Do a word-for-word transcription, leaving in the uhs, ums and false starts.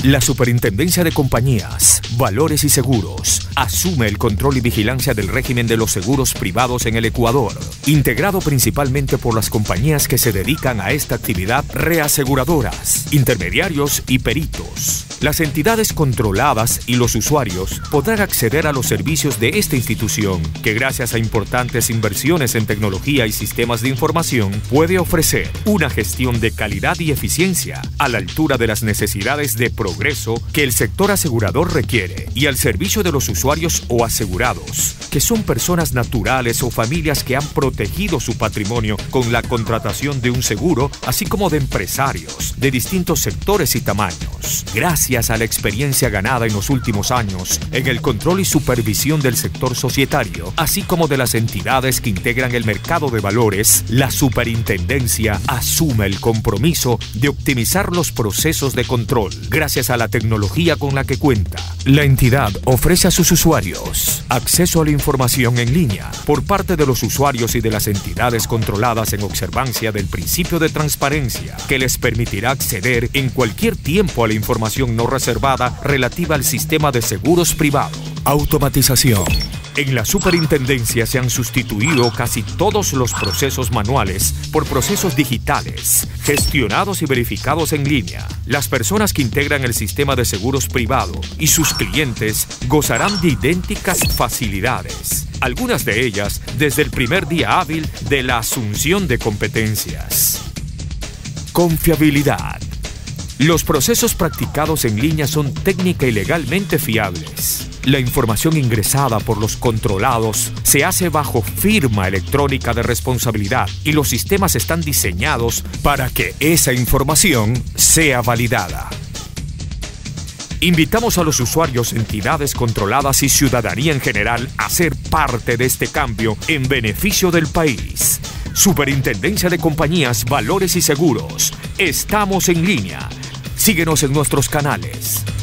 La Superintendencia de Compañías, Valores y Seguros asume el control y vigilancia del régimen de los seguros privados en el Ecuador, integrado principalmente por las compañías que se dedican a esta actividad reaseguradoras, intermediarios y peritos. Las entidades controladas y los usuarios podrán acceder a los servicios de esta institución, que gracias a importantes inversiones en tecnología y sistemas de información puede ofrecer una gestión de calidad y eficiencia a la altura de las necesidades de progreso que el sector asegurador requiere y al servicio de los usuarios o asegurados, que son personas naturales o familias que han protegido su patrimonio con la contratación de un seguro, así como de empresarios de distintos sectores y tamaños. Gracias a la experiencia ganada en los últimos años en el control y supervisión del sector societario, así como de las entidades que integran el mercado de valores, la Superintendencia asume el compromiso de optimizar los procesos de control gracias a la tecnología con la que cuenta. La entidad ofrece a sus usuarios acceso a la información en línea por parte de los usuarios y de las entidades controladas en observancia del principio de transparencia, que les permitirá acceder en cualquier tiempo a la información no reservada relativa al sistema de seguros privado. Automatización. En la Superintendencia se han sustituido casi todos los procesos manuales por procesos digitales, gestionados y verificados en línea. Las personas que integran el sistema de seguros privado y sus clientes gozarán de idénticas facilidades, algunas de ellas desde el primer día hábil de la asunción de competencias. Confiabilidad. Los procesos practicados en línea son técnica y legalmente fiables. La información ingresada por los controlados se hace bajo firma electrónica de responsabilidad y los sistemas están diseñados para que esa información sea validada. Invitamos a los usuarios, entidades controladas y ciudadanía en general a ser parte de este cambio en beneficio del país. Superintendencia de Compañías, Valores y Seguros. Estamos en línea. Síguenos en nuestros canales.